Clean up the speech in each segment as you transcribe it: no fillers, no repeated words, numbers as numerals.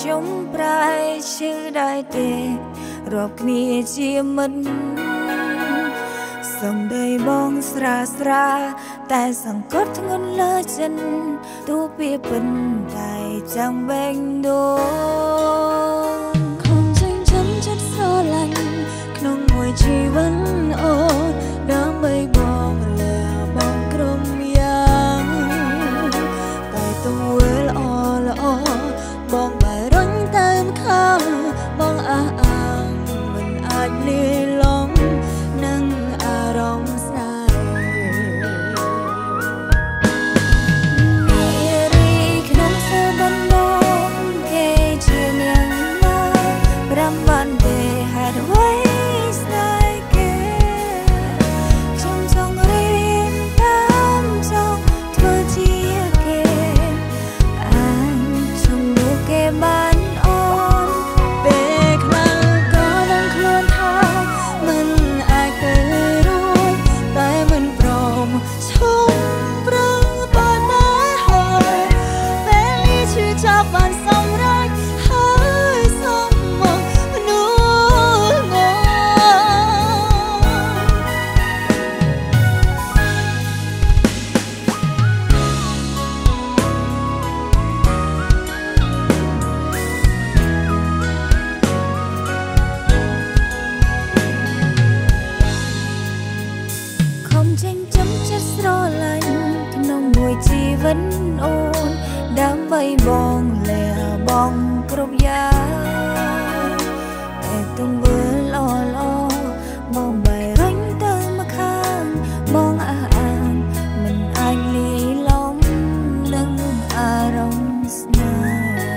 ខ្ញុំប្រែឈឺដែរទេរាប់គ្នាជាមិត្តសំដីបងស្រាស្រាតែសង្កត់ធ្ងន់លើចិនទោះពីពិនតែចាំបែងដូងខ្ញុំចិញ្ចឹមចិត្តស្រឡាញ់ក្នុងមួយជីវិតអូនដើម្បីបងលើបងក្រុមយ៉ាងតែទង្វើល្អល្អបងបែររញទៅម្ខាងបងអះអាងមិនអាចលាយឡំនឹងអារម្មណ៍ស្នេហ៍នារីក្នុងសើបបងគេជានាងណាប្រាំបានទេហេតុអ្វីស្នេហ៍គេខ្ញុំចង់រៀនតាមចង់ធ្វើជាគេអាចជំនួសគេបានជីវិតអូនដើម្បីបងលាបងគ្រប់យ៉ាងតែទង្វើល្អល្អបងបែររញទៅម្ខាងបងអះអាងមិនអាចលាយឡំនឹងអារម្មណ៍ស្នេហ៍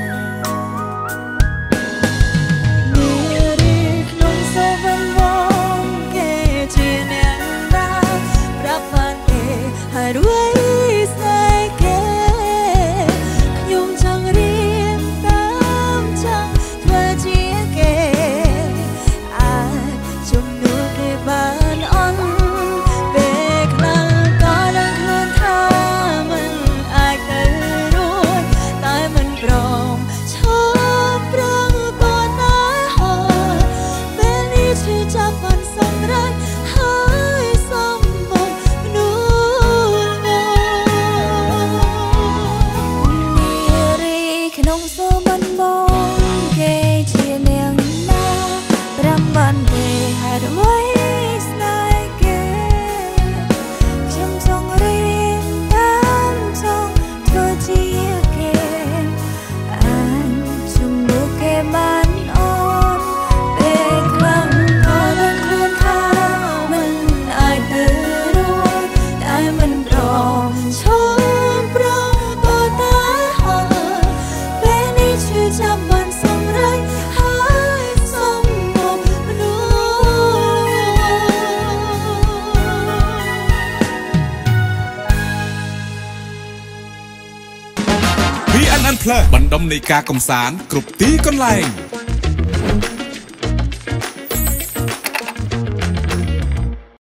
នារីក្នុងសវណ្ណបងគេជាអ្នកណាប្រាប់បានទេហើយរួយបណ្ដុំនៃការកំសាន្តគ្រប់ទីកន្លែង